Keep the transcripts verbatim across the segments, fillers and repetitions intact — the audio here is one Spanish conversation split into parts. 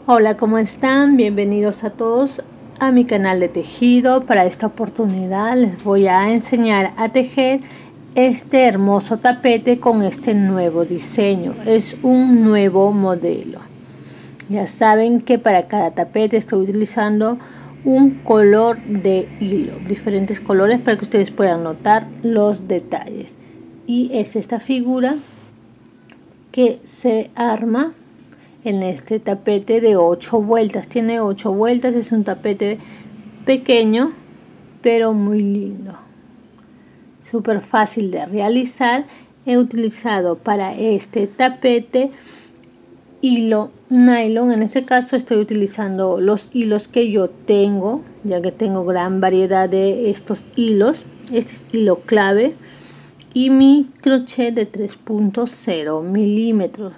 Hola, ¿cómo están? Bienvenidos a todos a mi canal de tejido. Para esta oportunidad les voy a enseñar a tejer este hermoso tapete con este nuevo diseño. Es un nuevo modelo. Ya saben que para cada tapete estoy utilizando un color de hilo, diferentes colores para que ustedes puedan notar los detalles. Y es esta figura que se arma en este tapete de ocho vueltas. Tiene ocho vueltas, es un tapete pequeño pero muy lindo, súper fácil de realizar. He utilizado para este tapete hilo nylon. En este caso estoy utilizando los hilos que yo tengo, ya que tengo gran variedad de estos hilos. Este es hilo clave y mi crochet de tres punto cero milímetros.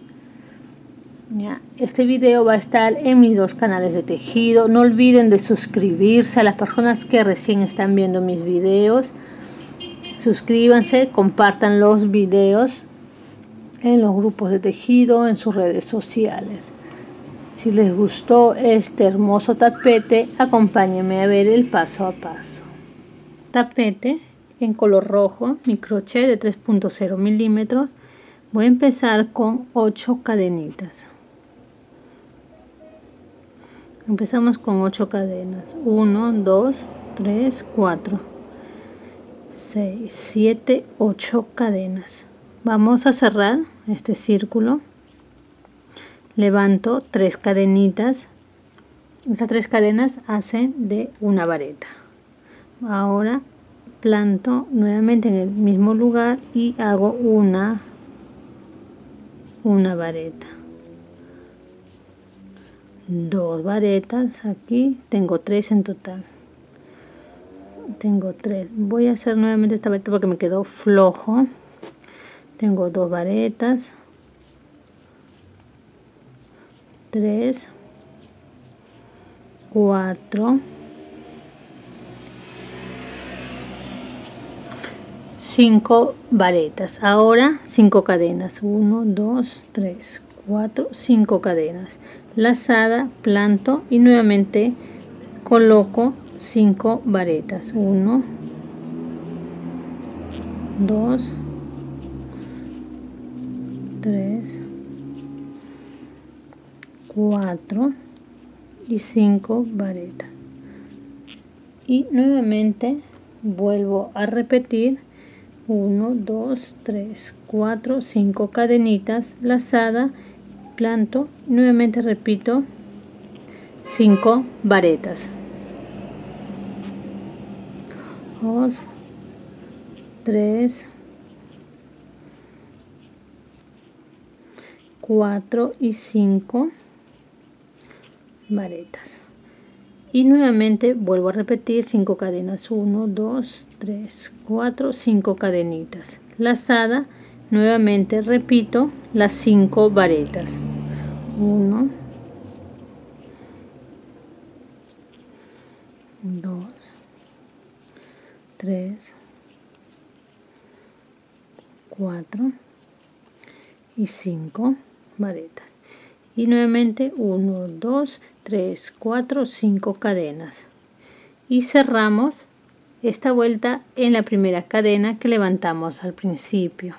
Ya, este video va a estar en mis dos canales de tejido. No olviden de suscribirse a las personas que recién están viendo mis videos. Suscríbanse, compartan los videos en los grupos de tejido, en sus redes sociales. Si les gustó este hermoso tapete, acompáñenme a ver el paso a paso. Tapete en color rojo, mi crochet de tres punto cero milímetros. Voy a empezar con ocho cadenitas. Empezamos con ocho cadenas. uno, dos, tres, cuatro, seis, siete, ocho cadenas. Vamos a cerrar este círculo. Levanto tres cadenitas. Estas tres cadenas hacen de una vareta. Ahora planto nuevamente en el mismo lugar y hago una una vareta. Dos varetas aquí, tengo tres en total. Tengo tres. Voy a hacer nuevamente esta vareta porque me quedó flojo. Tengo dos varetas, tres, cuatro, cinco varetas. Ahora cinco cadenas. uno, dos, tres, cuatro, cinco cadenas. Lazada, planto y nuevamente coloco cinco varetas. uno, dos, tres, cuatro y cinco varetas. Y nuevamente vuelvo a repetir uno, dos, tres, cuatro, cinco cadenitas, lazada, planto, nuevamente repito cinco varetas. dos, tres, cuatro y cinco varetas. Y nuevamente vuelvo a repetir cinco cadenas. uno, dos, tres, cuatro, cinco cadenitas. Lazada, nuevamente repito las cinco varetas. uno, dos, tres, cuatro y cinco varetas. Y nuevamente uno, dos, tres, cuatro, cinco cadenas. Y cerramos esta vuelta en la primera cadena que levantamos al principio.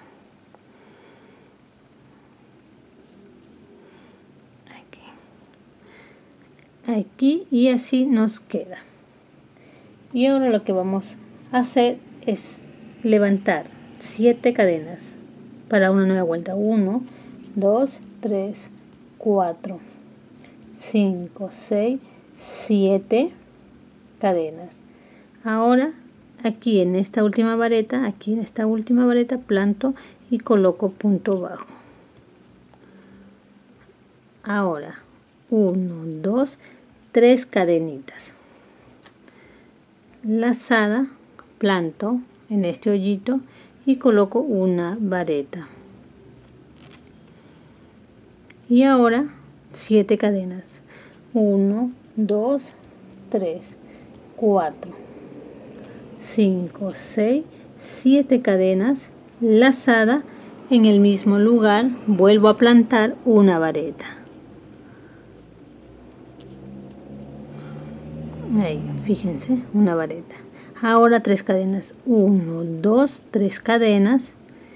Aquí. Aquí y así nos queda. Y ahora lo que vamos a hacer es levantar siete cadenas para una nueva vuelta. uno, dos, tres, cuatro, cinco, seis, siete cadenas. Ahora aquí en esta última vareta, aquí en esta última vareta planto y coloco punto bajo. Ahora uno, dos, tres cadenitas. Lazada, planto en este hoyito y coloco una vareta. Y ahora siete cadenas. uno, dos, tres, cuatro, cinco, seis, siete cadenas. Lazada en el mismo lugar, vuelvo a plantar una vareta. Ahí, fíjense, una vareta. Ahora tres cadenas, uno, dos, tres cadenas,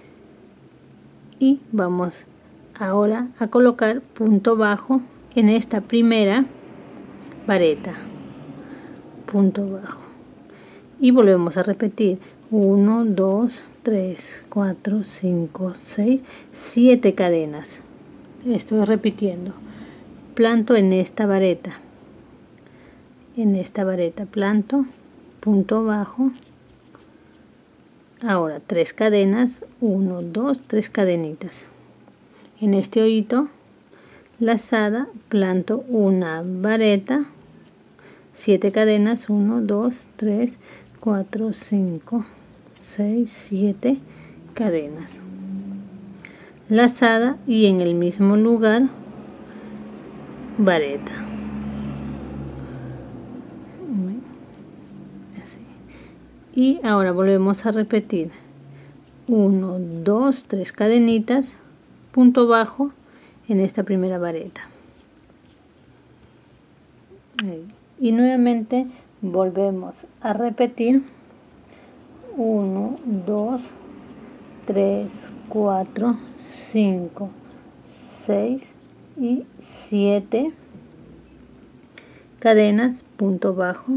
y vamos ahora a colocar punto bajo en esta primera vareta, punto bajo, y volvemos a repetir uno, dos, tres, cuatro, cinco, seis, siete cadenas. Estoy repitiendo, planto en esta vareta, en esta vareta planto, punto bajo, ahora tres cadenas, uno, dos, tres cadenitas. En este hoyito lazada planto una vareta, siete cadenas, uno, dos, tres, cuatro, cinco, seis, siete cadenas, lazada, y en el mismo lugar vareta. Y ahora volvemos a repetir uno, dos, tres cadenitas, punto bajo en esta primera vareta. Ahí. Y nuevamente volvemos a repetir uno, dos, tres, cuatro, cinco, seis y siete cadenas, punto bajo.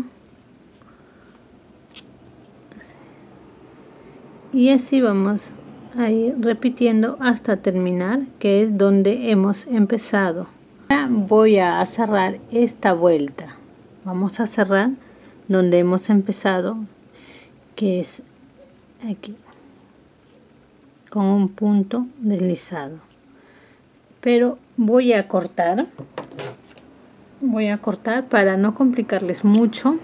Y así vamos a ir repitiendo hasta terminar, que es donde hemos empezado. Ahora voy a cerrar esta vuelta. Vamos a cerrar donde hemos empezado, que es aquí, con un punto deslizado. Pero voy a cortar, voy a cortar para no complicarles mucho.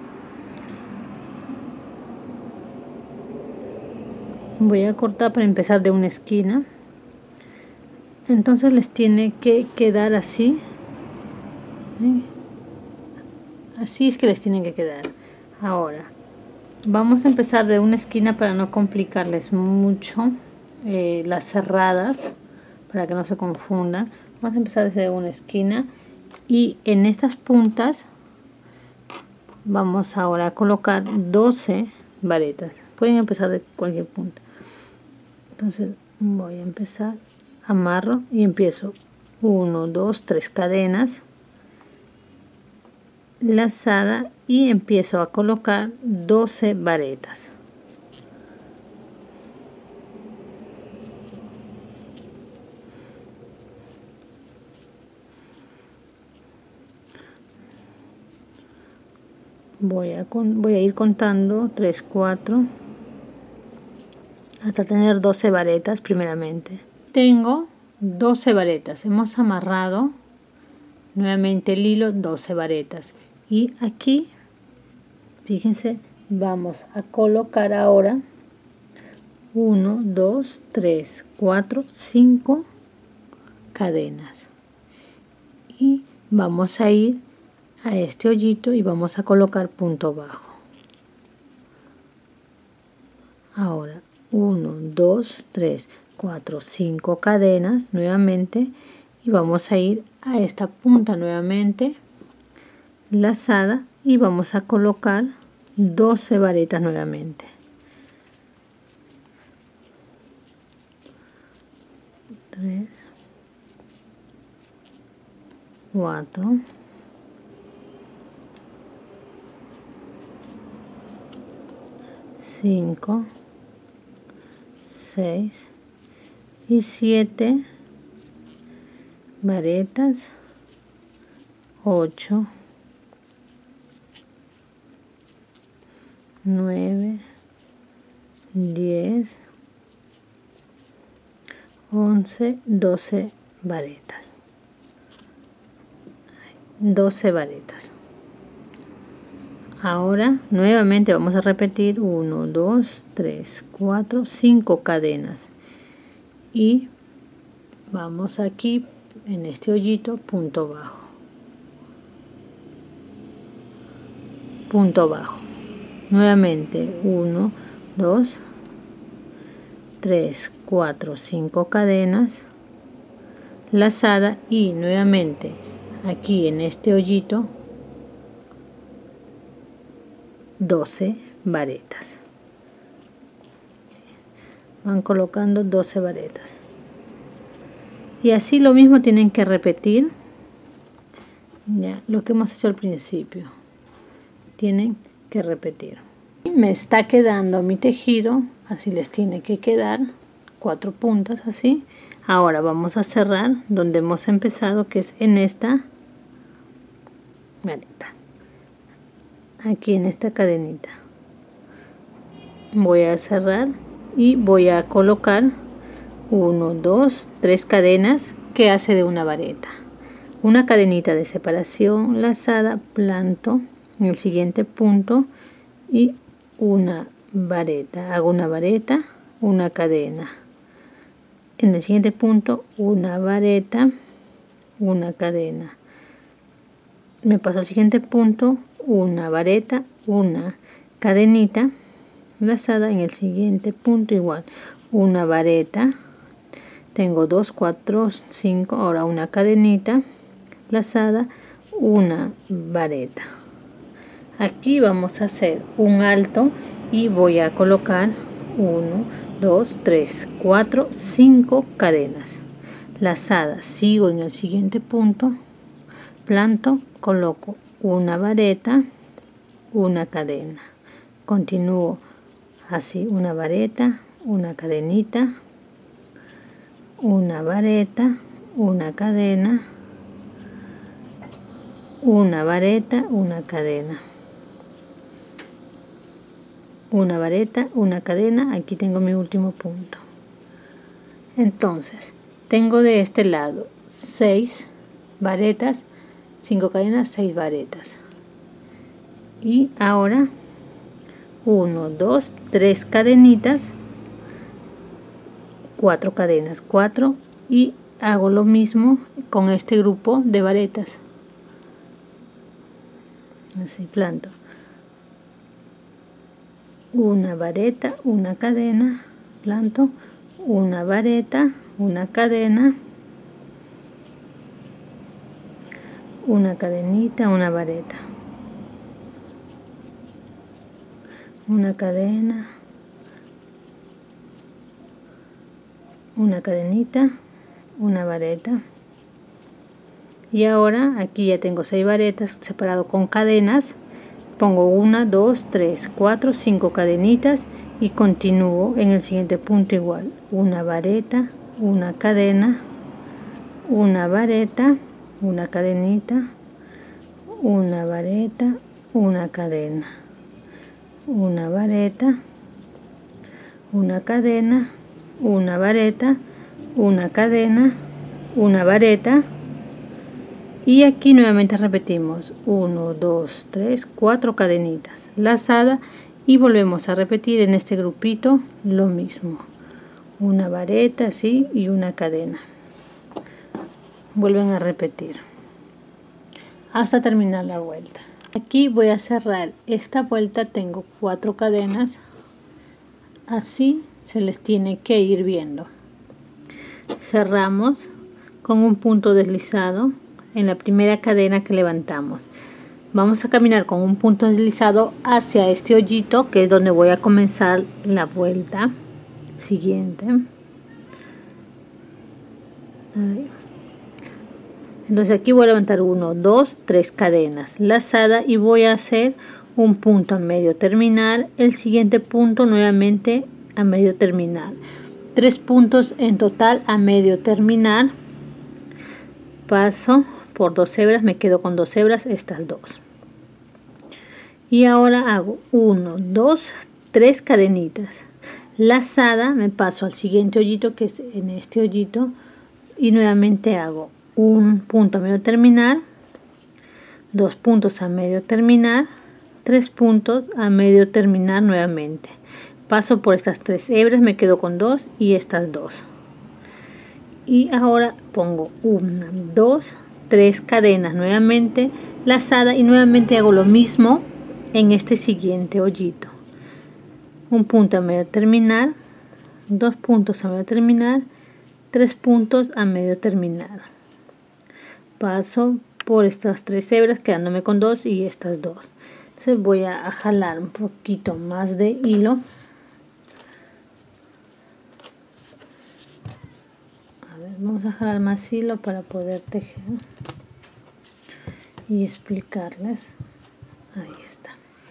Voy a cortar para empezar de una esquina, entonces les tiene que quedar así, ¿sí? Así es que les tiene que quedar. Ahora vamos a empezar de una esquina para no complicarles mucho eh, las cerradas, para que no se confundan. Vamos a empezar desde una esquina, y en estas puntas vamos ahora a colocar doce varetas. Pueden empezar de cualquier punta. Entonces voy a empezar, amarro y empiezo uno, dos, tres cadenas, lazada, y empiezo a colocar doce varetas. Voy a, con, voy a ir contando tres, cuatro, hasta tener doce varetas primeramente. Tengo doce varetas, hemos amarrado nuevamente el hilo, doce varetas, y aquí fíjense, vamos a colocar ahora uno, dos, tres, cuatro, cinco cadenas, y vamos a ir a este hoyito y vamos a colocar punto bajo. Ahora uno, dos, tres, cuatro, cinco cadenas nuevamente, y vamos a ir a esta punta nuevamente lazada, y vamos a colocar doce varetas nuevamente. tres, cuatro, cinco, seis y siete varetas, ocho, nueve, diez, once, doce varetas, doce varetas. Ahora nuevamente vamos a repetir uno, dos, tres, cuatro, cinco cadenas, y vamos aquí en este hoyito, punto bajo, punto bajo, nuevamente uno, dos, tres, cuatro, cinco cadenas, lazada, y nuevamente aquí en este hoyito doce varetas. Van colocando doce varetas. Y así lo mismo tienen que repetir, ya, lo que hemos hecho al principio. Tienen que repetir. Y me está quedando mi tejido, así les tiene que quedar, cuatro puntas así. Ahora vamos a cerrar donde hemos empezado, que es en esta vareta, aquí en esta cadenita. Voy a cerrar y voy a colocar uno, dos, tres cadenas que hace de una vareta, una cadenita de separación lazada, planto en el siguiente punto y una vareta, hago una vareta, una cadena. En el siguiente punto una vareta, una cadena. Me paso al siguiente punto, una vareta, una cadenita lazada. En el siguiente punto igual, una vareta. Tengo dos, cuatro, cinco. Ahora una cadenita lazada, una vareta. Aquí vamos a hacer un alto y voy a colocar uno, dos, tres, cuatro, cinco cadenas lazadas. Sigo en el siguiente punto, planto, coloco una vareta, una cadena. Continúo así, una vareta, una cadenita, una vareta, una cadena, una vareta, una cadena, una vareta, una cadena. Aquí tengo mi último punto. Entonces tengo de este lado seis varetas, cinco cadenas, seis varetas. Y ahora uno, dos, tres cadenitas, cuatro cadenas, cuatro, y hago lo mismo con este grupo de varetas. Así planto una vareta, una cadena, planto una vareta, una cadena, una cadenita, una vareta, una cadena, una cadenita, una vareta. Y ahora aquí ya tengo seis varetas separado con cadenas. Pongo una, dos, tres, cuatro, cinco cadenitas y continúo en el siguiente punto igual, una vareta, una cadena, una vareta, una cadenita, una vareta, una cadena, una vareta, una cadena, una vareta, una cadena, una vareta. Y aquí nuevamente repetimos uno, dos, tres, cuatro cadenitas lazada y volvemos a repetir en este grupito lo mismo, una vareta así y una cadena. Vuelven a repetir hasta terminar la vuelta. Aquí voy a cerrar esta vuelta, tengo cuatro cadenas, así se les tiene que ir viendo. Cerramos con un punto deslizado en la primera cadena que levantamos. Vamos a caminar con un punto deslizado hacia este hoyito, que es donde voy a comenzar la vuelta siguiente. Ahí. Entonces aquí voy a levantar uno, dos, tres cadenas lazada y voy a hacer un punto a medio terminar, el siguiente punto nuevamente a medio terminar, tres puntos en total a medio terminar. Paso por dos hebras, me quedo con dos hebras, estas dos, y ahora hago uno, dos, tres cadenitas lazada, me paso al siguiente hoyito, que es en este hoyito, y nuevamente hago un punto a medio terminar, dos puntos a medio terminar, tres puntos a medio terminar nuevamente. Paso por estas tres hebras, me quedo con dos y estas dos, y ahora pongo una, dos, tres cadenas nuevamente lazada y nuevamente hago lo mismo en este siguiente hoyito, un punto a medio terminar, dos puntos a medio terminar, tres puntos a medio terminar. Paso por estas tres hebras quedándome con dos y estas dos, Entonces voy a jalar un poquito más de hilo. A ver, vamos a jalar más hilo para poder tejer y explicarles. Ahí está.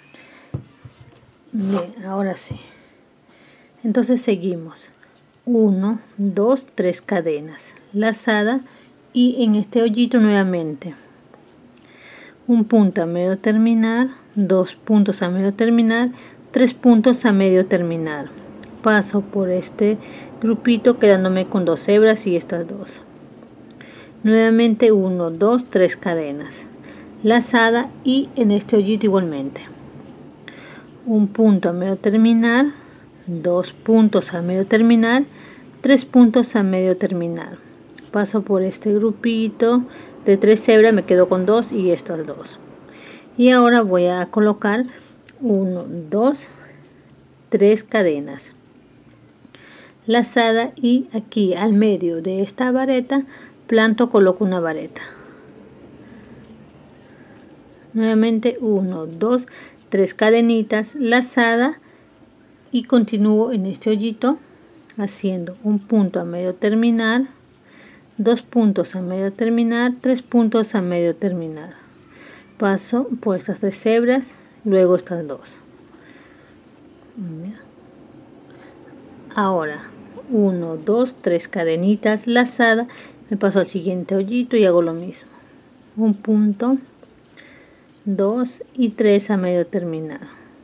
Bien, ahora sí. Entonces seguimos. uno, dos, tres cadenas, lazada y en este hoyito nuevamente un punto a medio terminar, dos puntos a medio terminar, tres puntos a medio terminar. Paso por este grupito quedándome con dos hebras y estas dos. Nuevamente uno, dos, tres cadenas, lazada y en este hoyito igualmente un punto a medio terminar, dos puntos a medio terminar, tres puntos a medio terminar. Paso por este grupito de tres hebras, me quedo con dos y estas dos. Y ahora voy a colocar uno, dos, tres cadenas, lazada y aquí al medio de esta vareta planto, coloco una vareta. Nuevamente uno, dos, tres cadenitas, lazada y continúo en este hoyito haciendo un punto a medio terminar, dos puntos a medio terminar, tres puntos a medio terminar. Paso por estas tres hebras, luego estas dos. Ahora uno, dos, tres cadenitas, lazada, me paso al siguiente hoyito y hago lo mismo. Un punto, dos y tres a medio terminar.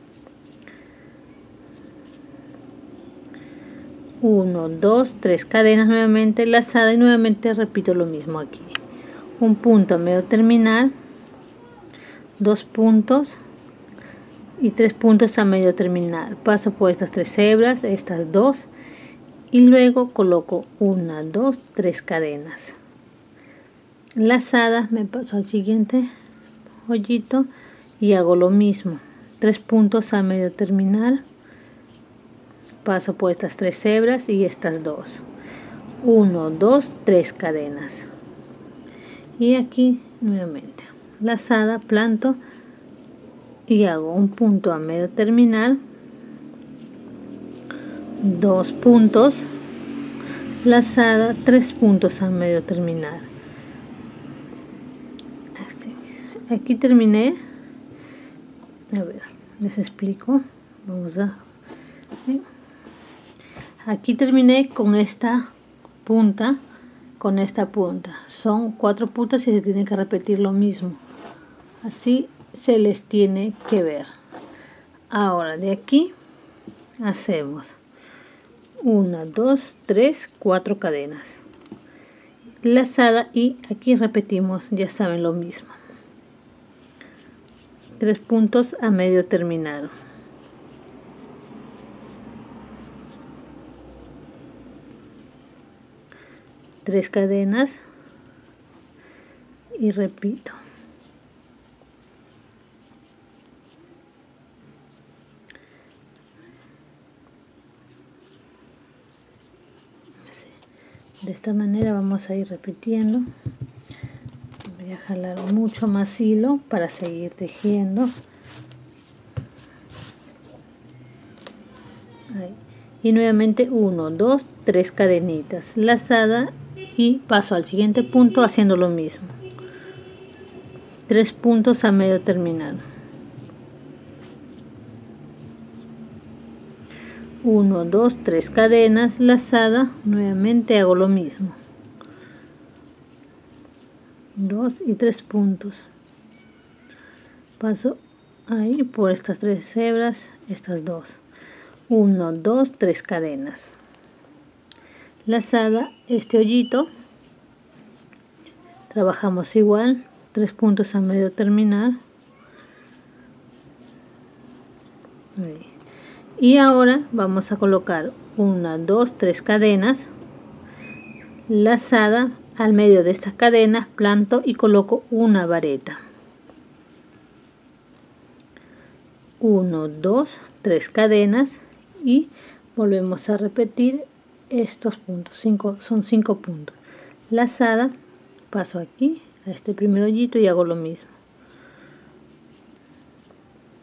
uno, dos, tres cadenas nuevamente, lazada y nuevamente repito lo mismo aquí. Un punto a medio terminar, dos puntos y tres puntos a medio terminar. Paso por estas tres hebras, estas dos y luego coloco una, dos, tres cadenas. Lazadas, me paso al siguiente hoyito y hago lo mismo. Tres puntos a medio terminar. Paso por estas tres hebras y estas dos. uno, dos, tres cadenas. Y aquí nuevamente. Lazada, planto y hago un punto a medio terminar. Dos puntos. Lazada, tres puntos a medio terminar. Así. Aquí terminé. A ver, les explico. Vamos a... ¿sí? Aquí terminé con esta punta, con esta punta. Son cuatro puntas y se tiene que repetir lo mismo. Así se les tiene que ver. Ahora de aquí hacemos una, dos, tres, cuatro cadenas. Lazada y aquí repetimos, ya saben lo mismo. Tres puntos a medio terminar. Tres cadenas y repito. Así. De esta manera vamos a ir repitiendo. Voy a jalar mucho más hilo para seguir tejiendo. Ahí. Y nuevamente uno, dos, tres cadenitas, lazada y paso al siguiente punto haciendo lo mismo. Tres puntos a medio terminar. uno, dos, tres cadenas, lazada, nuevamente hago lo mismo. Dos y tres puntos. Paso ahí por estas tres hebras, estas dos. uno, dos, tres cadenas. Lazada, este hoyito. Trabajamos igual, tres puntos a medio terminar. Ahí. Y ahora vamos a colocar una, dos, tres cadenas. Lazada, al medio de estas cadenas planto y coloco una vareta. uno, dos, tres cadenas y volvemos a repetir estos puntos. Cinco, son cinco puntos. Lazada, paso aquí a este primer hoyito y hago lo mismo.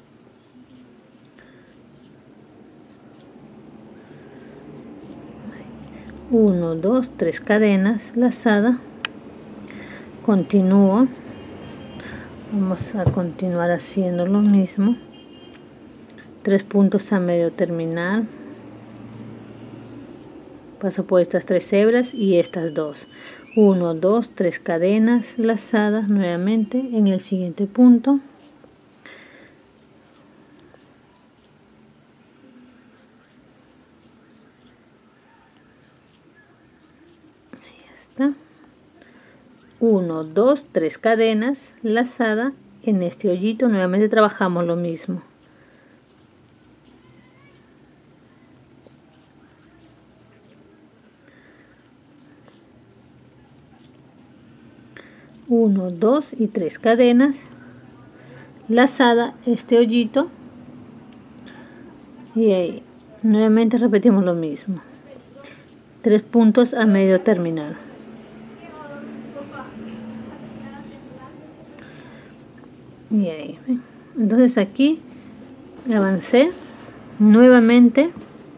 uno, dos, tres cadenas, lazada, continúo, vamos a continuar haciendo lo mismo, tres puntos a medio terminar, paso por estas tres hebras y estas dos, uno, dos, tres cadenas lazadas nuevamente en el siguiente punto, ahí está, uno, dos, tres cadenas lazada en este hoyito, nuevamente trabajamos lo mismo. uno, dos y tres cadenas lazada este hoyito y ahí nuevamente repetimos lo mismo, tres puntos a medio terminar, y ahí entonces aquí avancé nuevamente,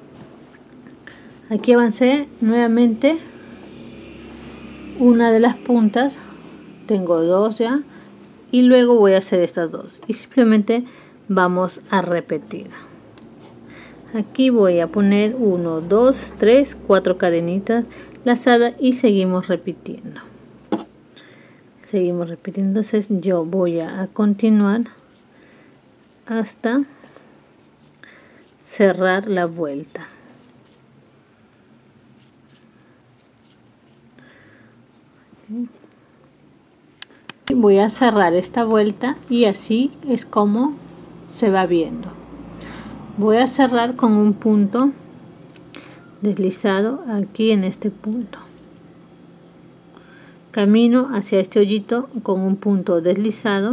aquí avancé nuevamente una de las puntas, tengo dos ya, y luego voy a hacer estas dos y simplemente vamos a repetir. Aquí voy a poner uno, dos, tres, cuatro cadenitas lazadas y seguimos repitiendo. Seguimos repitiendo, entonces yo voy a, a continuar hasta cerrar la vuelta. Voy a cerrar esta vuelta y así es como se va viendo. Voy a cerrar con un punto deslizado aquí en este punto. Camino hacia este hoyito con un punto deslizado.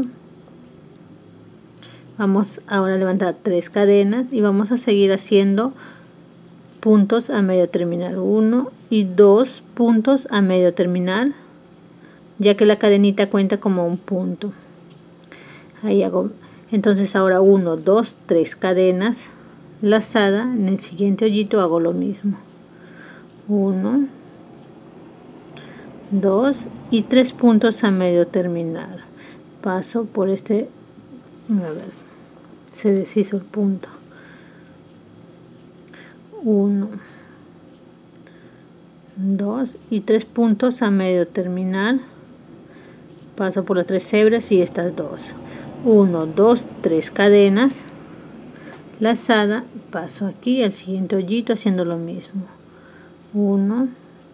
Vamos ahora a levantar tres cadenas y vamos a seguir haciendo puntos a medio terminar, uno y dos puntos a medio terminar, ya que la cadenita cuenta como un punto. Ahí hago, entonces ahora uno, dos, tres cadenas lazada en el siguiente hoyito, hago lo mismo, uno, dos y tres puntos a medio terminar, paso por este, a ver, se deshizo el punto, uno, dos y tres puntos a medio terminar, paso por las tres hebras y estas dos, uno, dos, tres cadenas lazada, paso aquí al siguiente hoyito haciendo lo mismo, uno,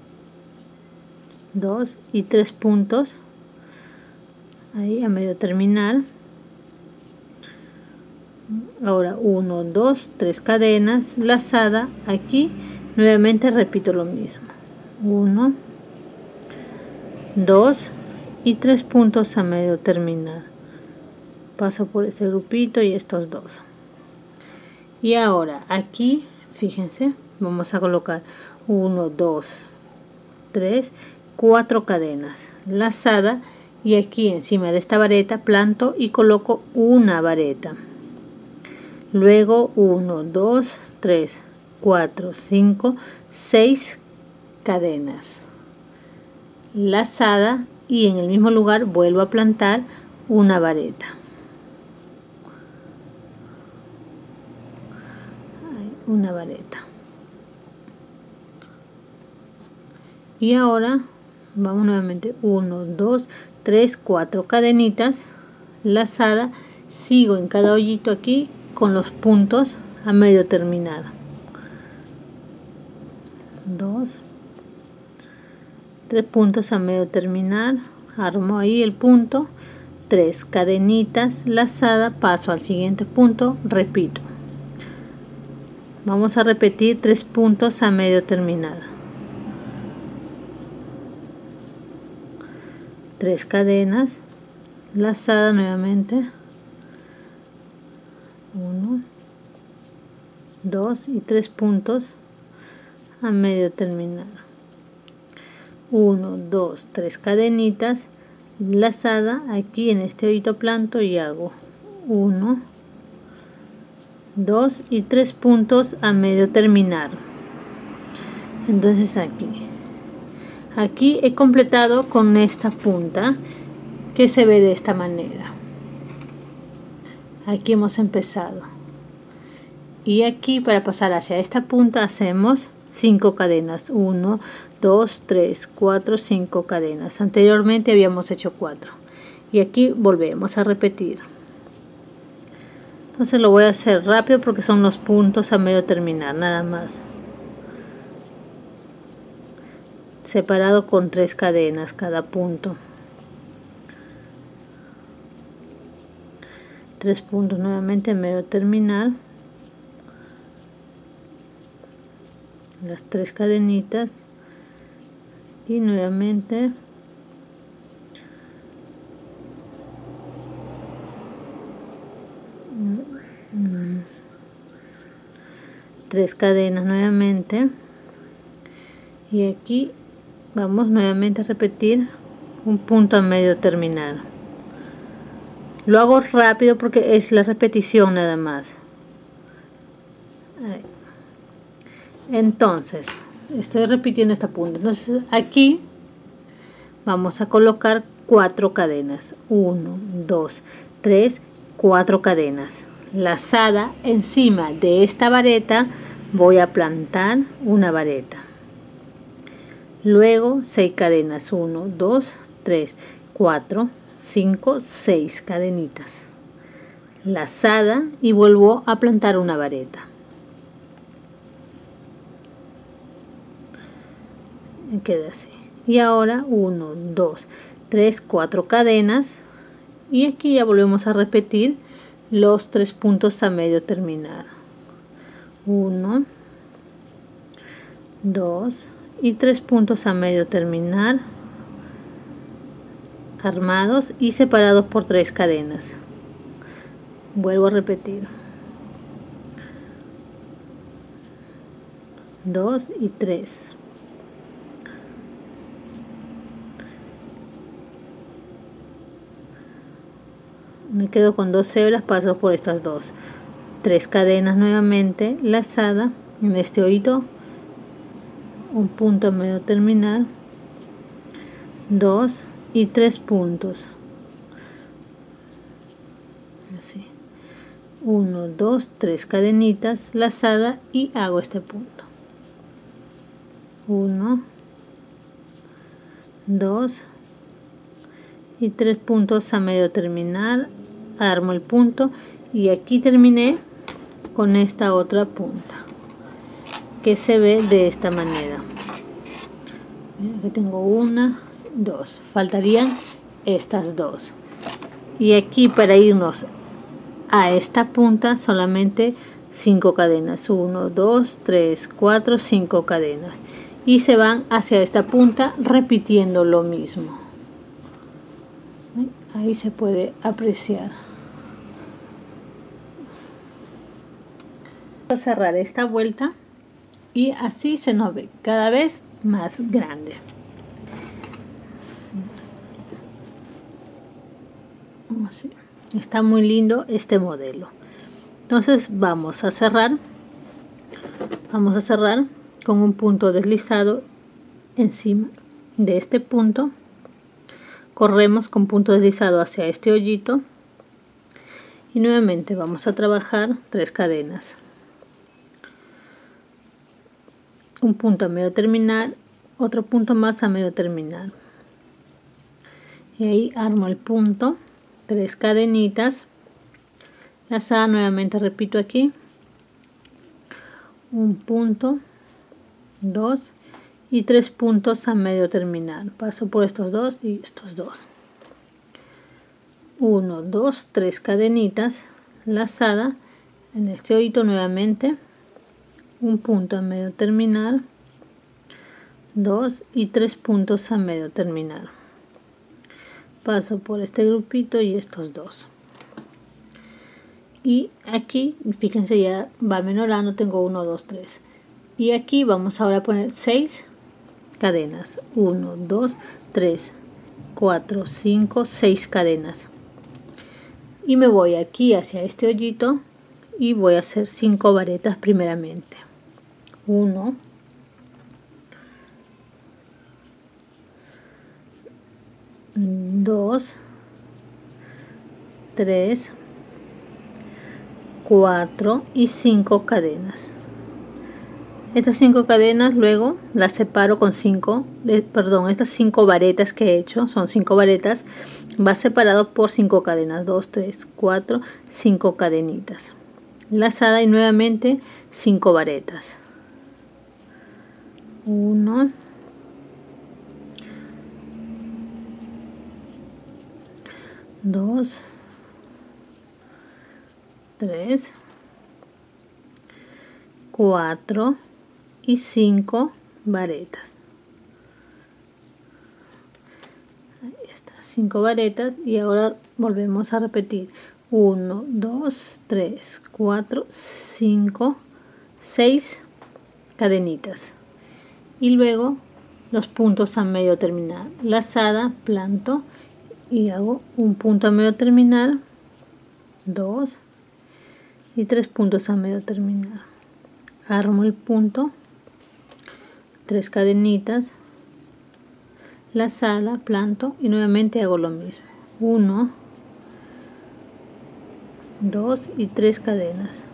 dos y tres puntos ahí a medio terminar. Ahora uno, dos, tres cadenas lazada aquí, nuevamente repito lo mismo, uno, dos y tres puntos a medio terminar, paso por este grupito y estos dos, y ahora aquí fíjense, vamos a colocar uno, dos, tres, cuatro cadenas lazada y aquí encima de esta vareta planto y coloco una vareta, luego uno, dos, tres, cuatro, cinco, seis cadenas lazada y en el mismo lugar vuelvo a plantar una vareta, una vareta, y ahora vamos nuevamente uno, dos, tres, cuatro cadenitas lazada, sigo en cada hoyito aquí con los puntos a medio terminar, dos, tres puntos a medio terminar, armo ahí el punto, tres cadenitas lazada, paso al siguiente punto, repito, vamos a repetir tres puntos a medio terminar, tres cadenas lazada nuevamente, uno, dos y tres puntos a medio terminar, uno, dos, tres cadenitas lazada aquí en este hoyito planto y hago uno, dos y tres puntos a medio terminar, Entonces aquí aquí he completado con esta punta que se ve de esta manera. Aquí hemos empezado y aquí para pasar hacia esta punta hacemos cinco cadenas, uno, dos, tres, cuatro, cinco cadenas. Anteriormente habíamos hecho cuatro y aquí volvemos a repetir. Entonces lo voy a hacer rápido porque son los puntos a medio terminar, nada más. Separado con tres cadenas cada punto. Tres puntos nuevamente a medio terminar. Las tres cadenitas. Y nuevamente tres cadenas nuevamente. Y aquí vamos nuevamente a repetir un punto a medio terminar. Lo hago rápido porque es la repetición nada más. Ahí. Entonces estoy repitiendo esta punta. Entonces aquí vamos a colocar cuatro cadenas, uno, dos, tres, cuatro cadenas. Lazada encima de esta vareta voy a plantar una vareta. Luego seis cadenas, uno, dos, tres, cuatro, cinco, seis cadenitas. Lazada y vuelvo a plantar una vareta. Y queda así. Y ahora uno, dos, tres, cuatro cadenas. Y aquí ya volvemos a repetir los tres puntos a medio terminar. uno, dos y tres puntos a medio terminar, armados y separados por tres cadenas. Vuelvo a repetir. dos y tres. Me quedo con dos hebras, paso por estas dos. Tres cadenas nuevamente, lazada en este hoyito, un punto a medio terminar, dos y tres puntos. Así. uno, dos, tres cadenitas, lazada y hago este punto. uno, dos y tres puntos a medio terminar, armo el punto y aquí terminé con esta otra punta que se ve de esta manera. Aquí tengo una, dos, faltarían estas dos y aquí para irnos a esta punta solamente cinco cadenas, uno, dos, tres, cuatro, cinco cadenas y se van hacia esta punta repitiendo lo mismo. Ahí se puede apreciar. Voy a cerrar esta vuelta y así se nos ve cada vez más grande. Así. Está muy lindo este modelo. Entonces vamos a cerrar. Vamos a cerrar con un punto deslizado encima de este punto. Corremos con punto deslizado hacia este hoyito y nuevamente vamos a trabajar tres cadenas, un punto a medio terminar, otro punto más a medio terminar y ahí armo el punto, tres cadenitas, lazada nuevamente, repito aquí un punto, dos y tres puntos a medio terminar. Paso por estos dos y estos dos. uno, dos, tres cadenitas, lazada en este hoyito nuevamente, un punto a medio terminar, dos y tres puntos a medio terminar. Paso por este grupito y estos dos. Y aquí, fíjense, ya va menorando, tengo uno, dos, tres. Y aquí vamos ahora a poner seis cadenas, uno, dos, tres, cuatro, cinco, seis cadenas y me voy aquí hacia este hoyito y voy a hacer cinco varetas primeramente, uno, dos, tres, cuatro y cinco cadenas. Estas cinco cadenas luego las separo con cinco, perdón, estas cinco varetas que he hecho, son cinco varetas, va separado por cinco cadenas, dos, tres, cuatro, cinco cadenitas. Lazada y nuevamente cinco varetas. uno, dos, tres, cuatro y cinco varetas. Ahí está, cinco varetas y ahora volvemos a repetir uno, dos, tres, cuatro, cinco, seis cadenitas y luego los puntos a medio terminar, lazada, planto y hago un punto a medio terminar, dos y tres puntos a medio terminar. Armo el punto, tres cadenitas, lazada, planto y nuevamente hago lo mismo, uno, dos y tres cadenas,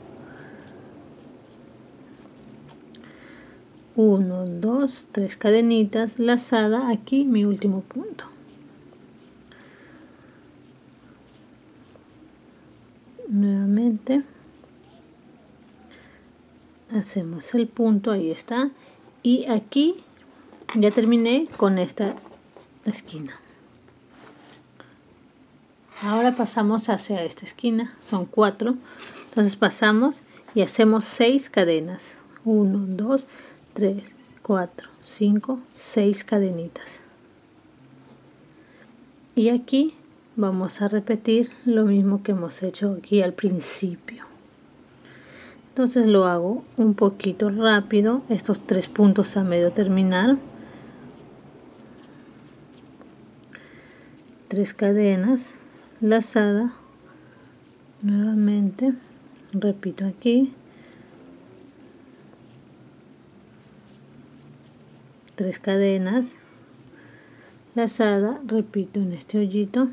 uno, dos, tres cadenitas, lazada, aquí mi último punto. Nuevamente hacemos el punto, ahí está, y aquí ya terminé con esta esquina. Ahora pasamos hacia esta esquina, son cuatro, entonces pasamos y hacemos seis cadenas, uno, dos, tres, cuatro, cinco, seis cadenitas. Y aquí vamos a repetir lo mismo que hemos hecho aquí al principio. Entonces lo hago un poquito rápido, estos tres puntos a medio terminar, tres cadenas, lazada, nuevamente repito aquí, tres cadenas, lazada, repito en este hoyito,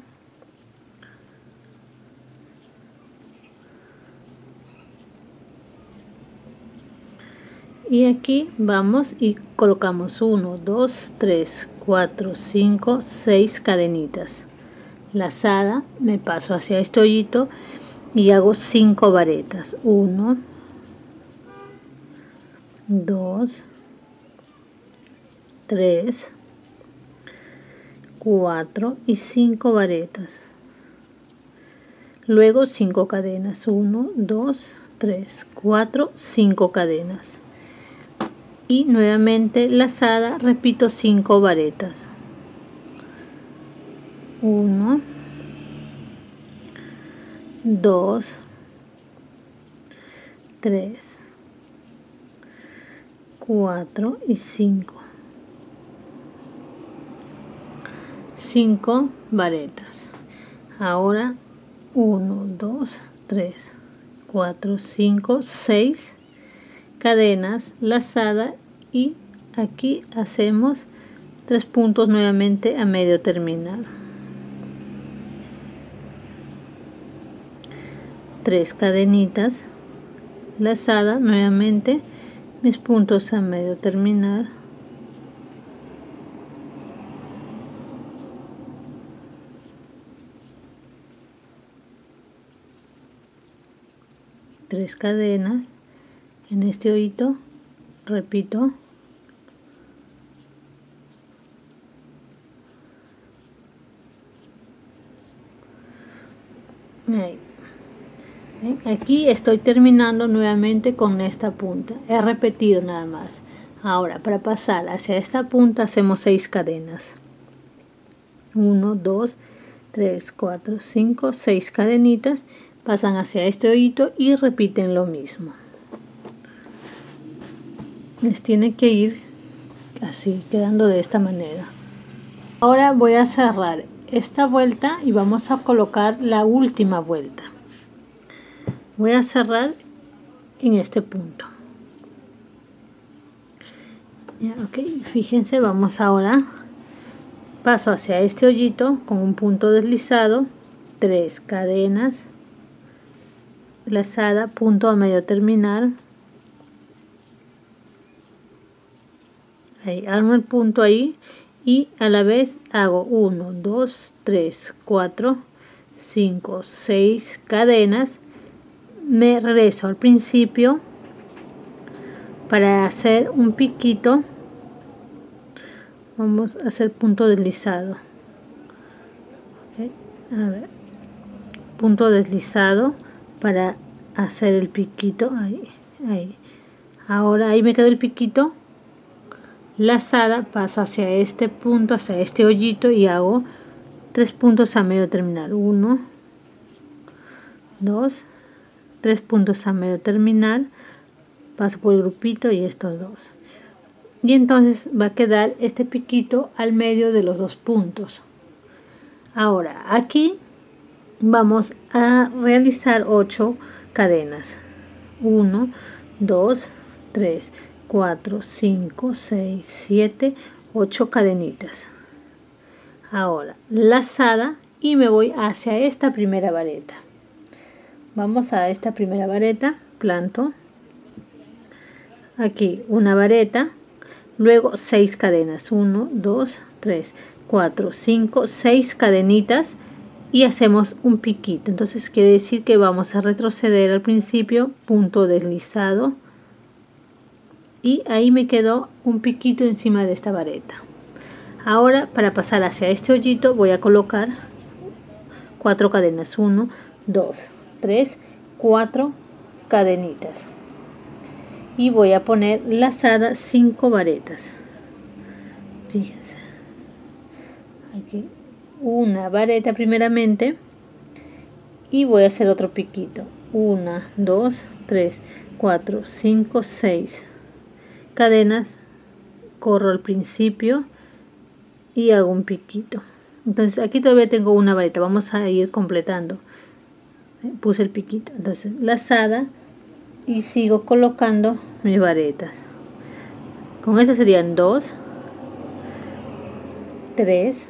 y aquí vamos y colocamos uno, dos, tres, cuatro, cinco, seis cadenitas, lazada, me paso hacia este hoyito y hago cinco varetas, uno, dos, tres, cuatro y cinco varetas, luego cinco cadenas, uno, dos, tres, cuatro, cinco cadenas y nuevamente lazada, repito cinco varetas, uno, dos, tres, cuatro y cinco, cinco varetas. Ahora uno, dos, tres, cuatro, cinco, seis cadenas, lazada y aquí hacemos tres puntos nuevamente a medio terminar, tres cadenitas, lazada, nuevamente mis puntos a medio terminar, tres cadenas en este hoyito, repito, ahí. Aquí estoy terminando nuevamente con esta punta, he repetido nada más. Ahora para pasar hacia esta punta hacemos seis cadenas, uno, dos, tres, cuatro, cinco, seis cadenitas, pasan hacia este hoyito y repiten lo mismo. Les tiene que ir así, quedando de esta manera. Ahora voy a cerrar esta vuelta y vamos a colocar la última vuelta. Voy a cerrar en este punto. Ya, ok, fíjense, vamos ahora paso hacia este hoyito con un punto deslizado, tres cadenas, lazada, punto a medio terminar, ahí armo el punto ahí y a la vez hago uno, dos, tres, cuatro, cinco, seis cadenas, me regreso al principio para hacer un piquito. Vamos a hacer punto deslizado, okay. A ver, punto deslizado para hacer el piquito ahí, ahí. Ahora ahí me quedó el piquito, lazada, paso hacia este punto, hacia este hoyito y hago tres puntos a medio terminar, uno, dos, tres puntos a medio terminar, paso por el grupito y estos dos, y entonces va a quedar este piquito al medio de los dos puntos. Ahora aquí vamos a realizar ocho cadenas, uno, dos, tres, cuatro, cinco, seis, siete, ocho cadenitas. Ahora lazada y me voy hacia esta primera vareta. Vamos a esta primera vareta, planto aquí una vareta, luego seis cadenas, uno, dos, tres, cuatro, cinco, seis cadenitas y hacemos un piquito. Entonces quiere decir que vamos a retroceder al principio, punto deslizado, y ahí me quedó un piquito encima de esta vareta. Ahora para pasar hacia este hoyito voy a colocar cuatro cadenas, uno, dos, tres, cuatro cadenitas y voy a poner lazada cinco varetas. Fíjense, aquí una vareta primeramente y voy a hacer otro piquito, uno, dos, tres, cuatro, cinco, seis cadenas, corro al principio y hago un piquito. Entonces aquí todavía tengo una vareta, vamos a ir completando. Puse el piquito, entonces lazada y sigo colocando mis varetas. Con estas serían dos, tres,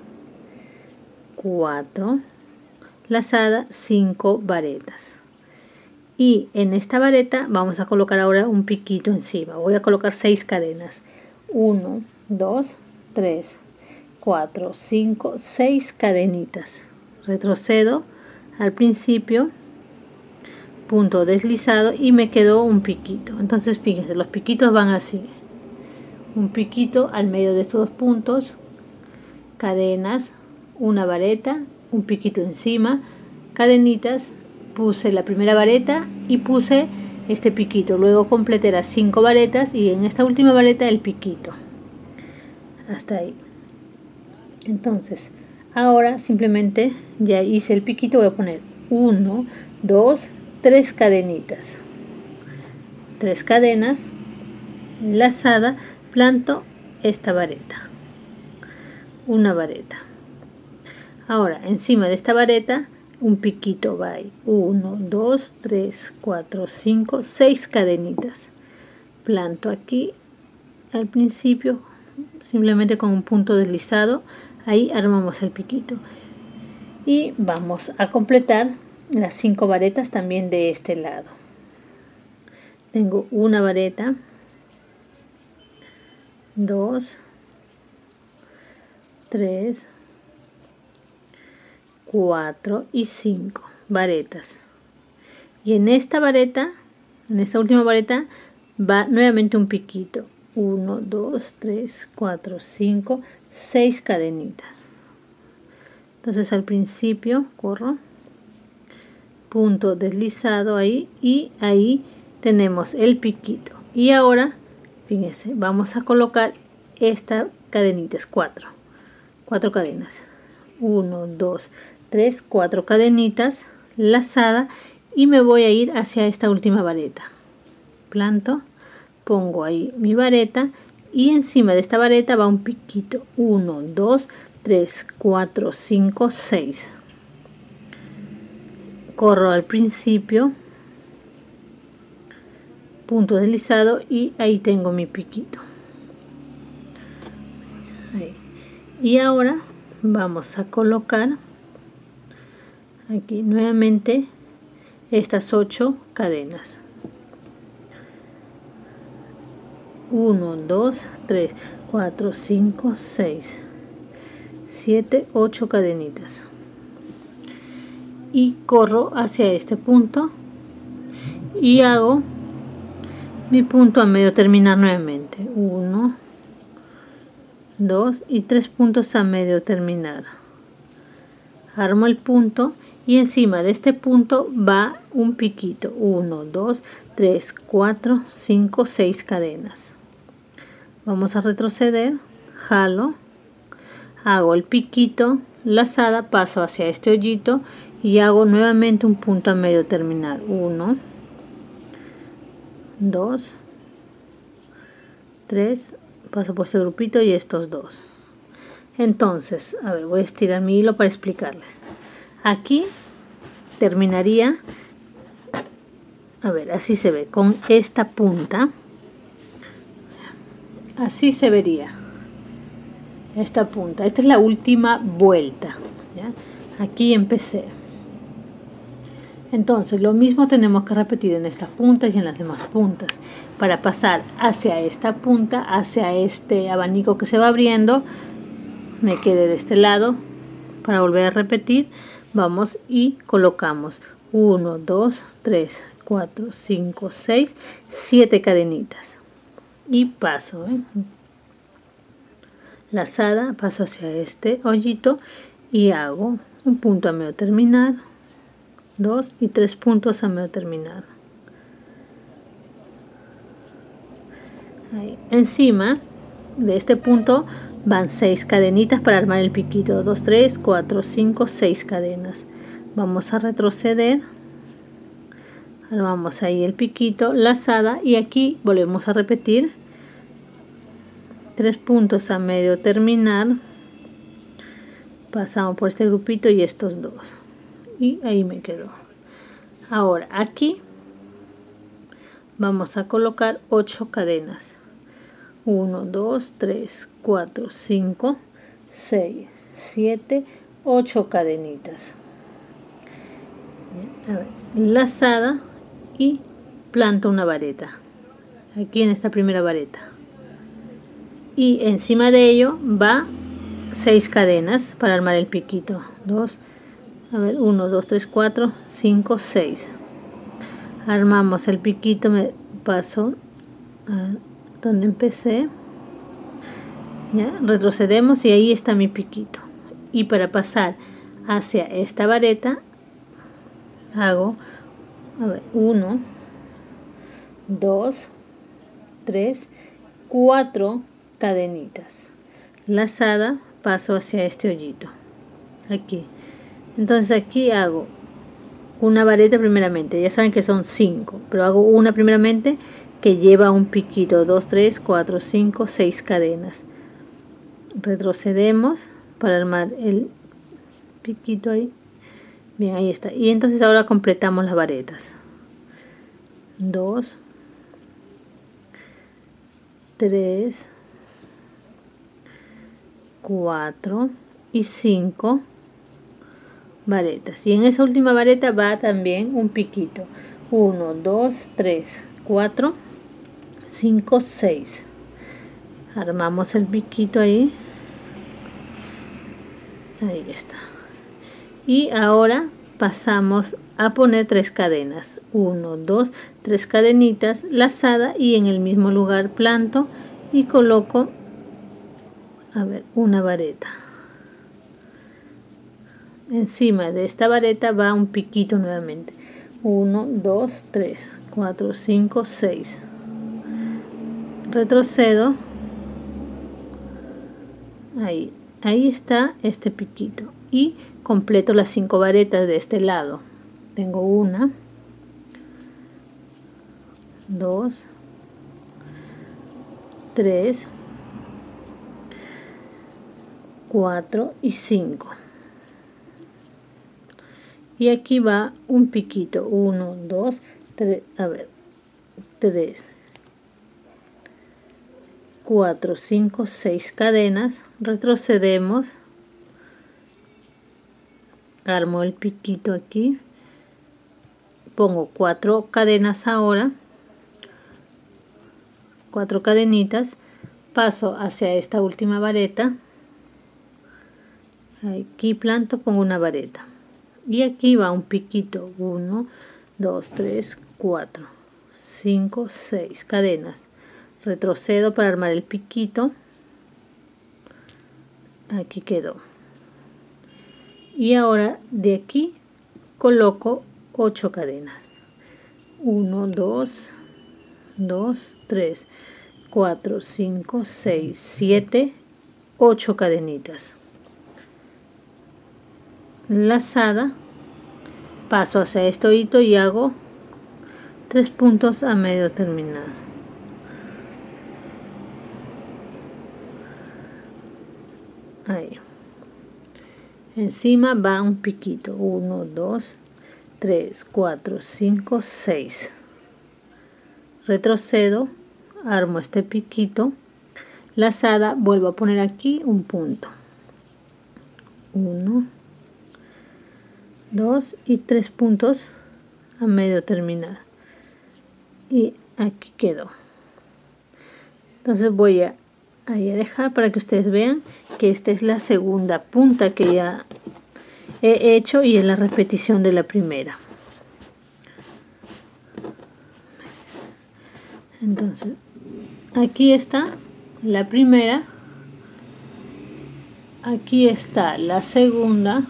cuatro, lazada, cinco varetas. Y en esta vareta vamos a colocar ahora un piquito encima. Voy a colocar seis cadenas, uno, dos, tres, cuatro, cinco, seis cadenitas. Retrocedo al principio, punto deslizado y me quedó un piquito. Entonces fíjense, los piquitos van así, un piquito al medio de estos dos puntos, cadenas, una vareta, un piquito encima, cadenitas, puse la primera vareta y puse este piquito, luego completé las cinco varetas y en esta última vareta el piquito, hasta ahí. Entonces ahora simplemente ya hice el piquito, voy a poner uno, dos, tres cadenitas, tres cadenas, lazada, planto esta vareta, una vareta. Ahora encima de esta vareta un piquito, va ahí, uno, dos, tres, cuatro, cinco, seis cadenitas, planto aquí al principio simplemente con un punto deslizado, ahí armamos el piquito y vamos a completar las cinco varetas también de este lado. Tengo una vareta, dos, tres, cuatro y cinco varetas, y en esta vareta, en esta última vareta va nuevamente un piquito, uno, dos, tres, cuatro, cinco, seis cadenitas. Entonces al principio corro, punto deslizado ahí y ahí tenemos el piquito. Y ahora fíjense, vamos a colocar esta cadenitas, cuatro, cuatro cadenas, uno, dos, tres, cuatro cadenitas, lazada, y me voy a ir hacia esta última vareta. Planto, pongo ahí mi vareta y encima de esta vareta va un piquito, uno, dos, tres, cuatro, cinco, seis. Corro al principio, punto deslizado y ahí tengo mi piquito. Ahí. Y ahora vamos a colocar aquí nuevamente estas ocho cadenas. uno, dos, tres, cuatro, cinco, seis, siete, ocho cadenitas. Y corro hacia este punto y hago mi punto a medio terminar nuevamente. uno, dos y tres puntos a medio terminar. Armo el punto y encima de este punto va un piquito. uno, dos, tres, cuatro, cinco, seis cadenas. Vamos a retroceder, jalo, hago el piquito, lazada, paso hacia este hoyito y hago nuevamente un punto a medio terminar. uno, dos, tres, paso por este grupito y estos dos. Entonces, a ver, voy a estirar mi hilo para explicarles. Aquí terminaría, a ver, así se ve, con esta punta. Así se vería esta punta. Esta es la última vuelta, ¿ya? Aquí empecé. Entonces lo mismo tenemos que repetir en estas puntas y en las demás puntas para pasar hacia esta punta, hacia este abanico que se va abriendo. Me quedé de este lado para volver a repetir. Vamos y colocamos uno, dos, tres, cuatro, cinco, seis, siete cadenitas. Y paso, ¿eh? lazada, paso hacia este hoyito y hago un punto a medio terminar, dos y tres puntos a medio terminar. Ahí. Encima de este punto van seis cadenitas para armar el piquito. dos, tres, cuatro, cinco, seis cadenas. Vamos a retroceder, armamos ahí el piquito, lazada y aquí volvemos a repetir tres puntos a medio terminar. Pasamos por este grupito y estos dos y ahí me quedo. Ahora aquí vamos a colocar ocho cadenas. uno, dos, tres, cuatro, cinco, seis, siete, ocho cadenitas. A ver, lazada y planto una vareta aquí en esta primera vareta y encima de ello va seis cadenas para armar el piquito. dos, a ver, uno, dos, tres, cuatro, cinco, seis. Armamos el piquito, me paso a donde empecé, ¿ya? Retrocedemos y ahí está mi piquito. Y para pasar hacia esta vareta hago, a ver, uno, dos, tres, cuatro cadenitas. Lazada, paso hacia este hoyito aquí. Entonces aquí hago una vareta primeramente, ya saben que son cinco, pero hago una primeramente que lleva un piquito, dos, tres, cuatro, cinco, seis cadenas. Retrocedemos para armar el piquito ahí. Bien, ahí está. Y entonces ahora completamos las varetas. dos, tres, cuatro y cinco varetas. Y en esa última vareta va también un piquito. uno, dos, tres, cuatro, cinco, seis. Armamos el piquito ahí. Ahí está. Y ahora pasamos a poner tres cadenas. uno, dos, tres cadenitas, lazada y en el mismo lugar planto y coloco, a ver, una vareta. Encima de esta vareta va un piquito nuevamente. uno, dos, tres, cuatro, cinco, seis. Retrocedo. Ahí, ahí está este piquito. Y completo las cinco varetas de este lado. Tengo una, dos, tres, cuatro y cinco. Y aquí va un piquito, uno, dos, tres, a ver, tres, cuatro, cinco, seis cadenas, retrocedemos, armo el piquito aquí, pongo cuatro cadenas ahora, cuatro cadenitas, paso hacia esta última vareta, aquí planto, pongo una vareta y aquí va un piquito, uno, dos, tres, cuatro, cinco, seis cadenas, retrocedo para armar el piquito, aquí quedó, y ahora de aquí coloco ocho cadenas, uno, dos, dos, tres, cuatro, cinco, seis, siete, ocho cadenitas, lazada, paso hacia este hito y hago tres puntos a medio terminado. Ahí. Encima va un piquito, uno, dos, tres, cuatro, cinco, seis. Retrocedo, armo este piquito, lazada, vuelvo a poner aquí un punto, uno, dos y tres puntos a medio terminado, y aquí quedó. Entonces voy a, ahí a dejar para que ustedes vean que esta es la segunda punta que ya he hecho y es la repetición de la primera. Entonces aquí está la primera, aquí está la segunda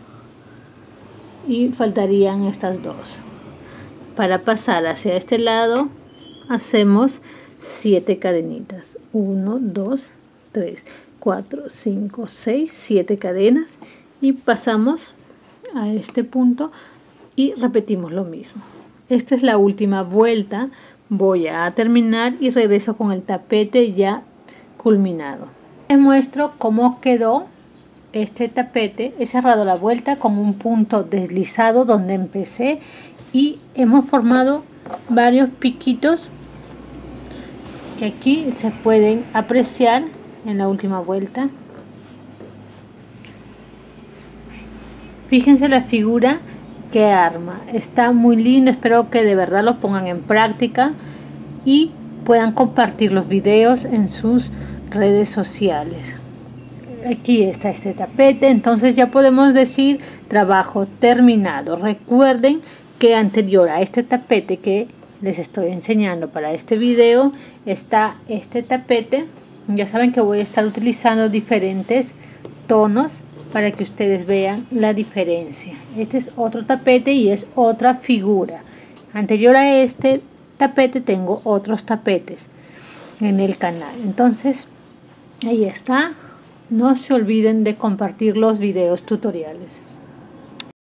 y faltarían estas dos. Para pasar hacia este lado hacemos siete cadenitas, uno, dos, tres, cuatro, cinco, seis, siete cadenas, y pasamos a este punto y repetimos lo mismo. Esta es la última vuelta, voy a terminar y regreso con el tapete ya culminado. Les muestro cómo quedó este tapete. He cerrado la vuelta con un punto deslizado donde empecé y hemos formado varios piquitos que aquí se pueden apreciar en la última vuelta. Fíjense la figura que arma, está muy lindo. Espero que de verdad lo pongan en práctica y puedan compartir los videos en sus redes sociales. Aquí está este tapete, entonces ya podemos decir trabajo terminado. Recuerden que anterior a este tapete que les estoy enseñando para este video está este tapete. Ya saben que voy a estar utilizando diferentes tonos para que ustedes vean la diferencia. Este es otro tapete y es otra figura. Anterior a este tapete tengo otros tapetes en el canal. Entonces ahí está. No se olviden de compartir los videos tutoriales.